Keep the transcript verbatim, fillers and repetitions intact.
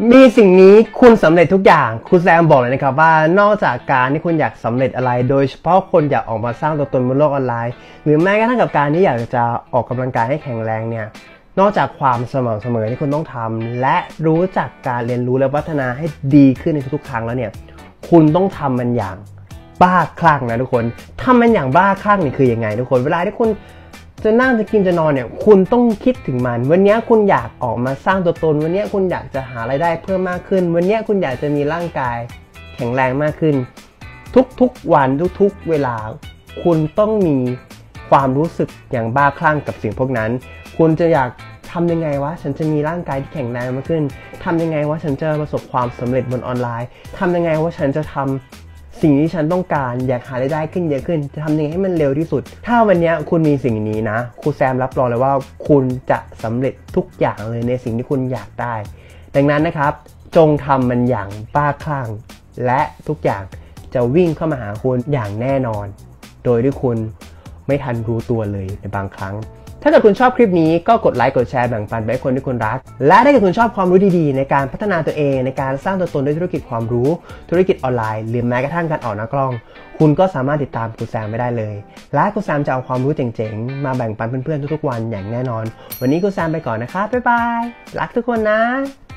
มีสิ่งนี้คุณสำเร็จทุกอย่างคุณแซมบอกเลยนะครับว่านอกจากการที่คุณอยากสำเร็จอะไรโดยเฉพาะคนอยากออกมาสร้างตัวตนบนโลกออนไลน์หรือแม้กระทั่งกับการที่อยากจะออกกำลังกายให้แข็งแรงเนี่ยนอกจากความสม่ำเสมอที่คุณต้องทำและรู้จักการเรียนรู้และพัฒนาให้ดีขึ้นในทุกๆครั้งแล้วเนี่ยคุณต้องทำมันอย่างบ้าคลั่งนะทุกคนทำมันอย่างบ้าคลั่งนี่คือยังไงทุกคนเวลาที่คุณจะนั่งจะกินจะนอนเนี่ยคุณต้องคิดถึงมันวันนี้คุณอยากออกมาสร้างตัวตนวันนี้คุณอยากจะหารายได้เพิ่มมากขึ้นวันนี้คุณอยากจะมีร่างกายแข็งแรงมากขึ้นทุกๆวันทุกๆเวลาคุณต้องมีความรู้สึกอย่างบ้าคลั่งกับสิ่งพวกนั้นคุณจะอยากทำยังไงวะฉันจะมีร่างกายที่แข็งแรงมากขึ้นทำยังไงวะฉันจะประสบความสำเร็จบนออนไลน์ทำยังไงวะฉันจะทำสิ่งที่ฉันต้องการอยากหารายได้ขึ้นเยอะขึ้นจะทำยังไงให้มันเร็วที่สุดถ้าวันนี้คุณมีสิ่งนี้นะครูแซมรับรองเลยว่าคุณจะสำเร็จทุกอย่างเลยในสิ่งที่คุณอยากได้ดังนั้นนะครับจงทำมันอย่างบ้าคลั่งและทุกอย่างจะวิ่งเข้ามาหาคุณอย่างแน่นอนโดยที่คุณไม่ทันรู้ตัวเลยในบางครั้งถ้าเกิดคุณชอบคลิปนี้ก็กดไลค์กดแชร์แบ่งปันไปให้คนที่คุณรักและถ้าเกิดคุณชอบความรู้ดีๆในการพัฒนาตัวเองในการสร้างตัวตนด้วยธุรกิจความรู้ธุรกิจออนไลน์หรือแม้กระทั่งการออกหน้ากล้องคุณก็สามารถติดตามครูแซมไม่ได้เลยและครูแซมจะเอาความรู้เจ๋งๆมาแบ่งปันเพื่อนๆทุกๆวันอย่างแน่นอนวันนี้ครูแซมไปก่อนนะครับบ๊ายบายรักทุกคนนะ